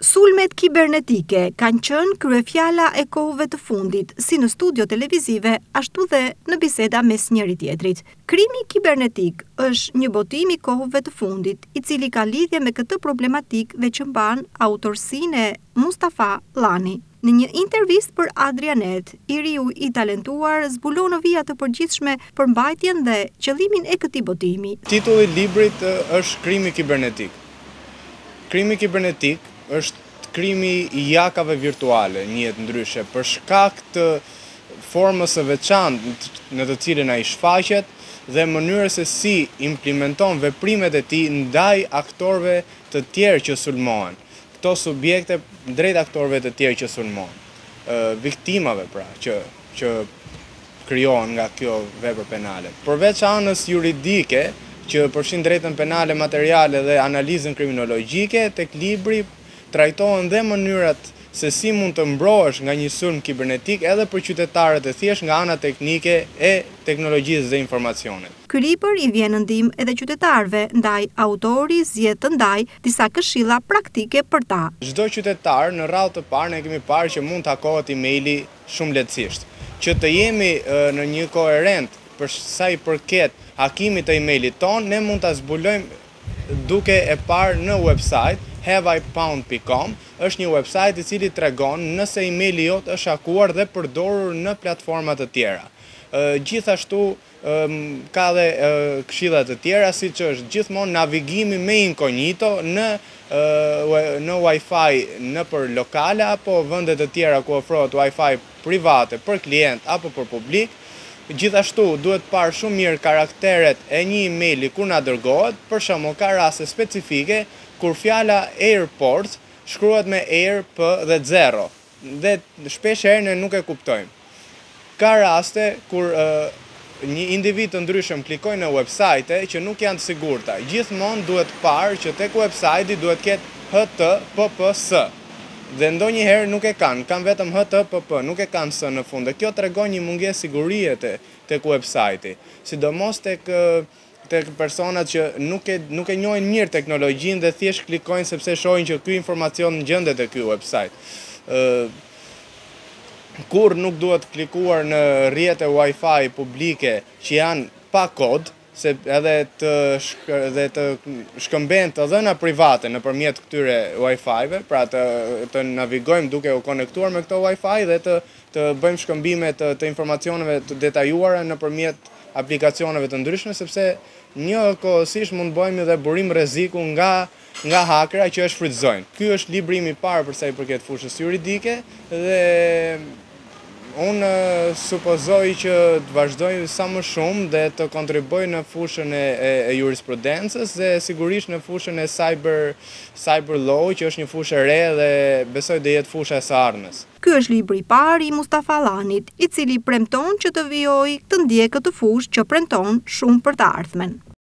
Sulmet kibernetike kanë qenë kryefjala e kohëve të fundit, si në studio televizive, ashtu dhe në biseda mes njëri tjetrit. Krimi kibernetik është një botim i kohëve të fundit, i cili ka lidhje me këtë problematik dhe që mban autorsinë e Mustafa Llani. Në një intervistë për Adrianet, i riu i talentuar zbulon në vija të përgjithshme për mbajtjen dhe qëllimin e këtij botimi. Titulli i librit është Krimi kibernetik. Krimi kibernetik është krimi i jakave virtuale, njihet ndryshe, për shkak të formës së veçantë në të cilën ai shfaqet dhe mënyrës se si implementon veprimet e tij ndaj aktorëve të tjerë që sulmohen. Këto subjekte drejt aktorëve të tjerë që sulmohen. Viktimave pra që krijohen nga kjo vepër penale. Përveç anës juridike, që përfshin drejtën penale, materiale dhe analizën kriminologjike, tek libri trajtohen dhe mënyrat se si mund të mbrohesh nga një sulm kibernetik edhe për qytetarët e thjesht nga ana teknike e teknologjisë dhe informacionit. Ky libër i vjen në ndihmë edhe qytetarëve, ndaj autori zgjedh të ndaj disa këshilla praktike për ta. Çdo qytetar në radhë të parë ne kemi parë që mund të hakohet emaili shumë lehtësisht. Që të jemi në një koherent për sa i përket hakimit të emailit ton, ne mund ta zbulojmë duke e parë në website haveIPound.com, është një website i cili tregon nëse emaili jot është hakuar dhe përdorur në platforma të tjera. Gjithashtu ka dhe këshilla të tjera, siç është gjithmonë navigimi me inkognito në Wi-Fi nëpër lokale apo vende të tjera ku ofrohet Wi-Fi private për klient apo për publik. Gjithashtu duhet parë shumë mirë karakteret e një emaili kur na dërgohet, për shembull ka raste specifike kur fjala airport shkruhet me air, p dhe 0 dhe shpesh herë ne nuk e kuptojmë. Ka raste kur një individ të ndryshëm klikojnë në websajte që nuk janë të sigurta. Gjithmonë duhet parë që tek websajti duhet ketë HTTPS. Dhe ndonjëherë nuk e kanë vetëm HTTP, nuk e kanë S në fund. Dhe kjo tregon një mungesë sigurie tek websajti, sidomos tek personat që nuk e njohin mirë teknologjinë dhe thjesht klikojnë sepse shohin që ky informacion ngjendet te ky website. Kur nuk duhet klikuar në rrjete Wi-Fi publike që janë pa kod, edhe të shkëmben të dhëna private nëpërmjet këtyre Wi-Fi-ve, pra të navigojmë duke u konektuar me këto Wi-Fi dhe të bëjmë shkëmbime të informacioneve të detajuara nëpërmjet aplikacioneve të ndryshme, sepse njëkohësisht mund bëjmë edhe burim rreziku nga hakera që e shfrytëzojnë. Ky është libri im i parë për sa i përket fushës juridike dhe unë supozoj që të vazhdoj sa më shumë dhe të kontribuoj në fushën e jurisprudencës dhe sigurisht në fushën e cyber law, që është një fushë e re dhe besoj dhe jetë fusha e së ardhmes. Ky është libri i parë i Mustafa Llanit, i cili premton që të vijojë të ndjekë këtë fushë që premton shumë për të ardhmen.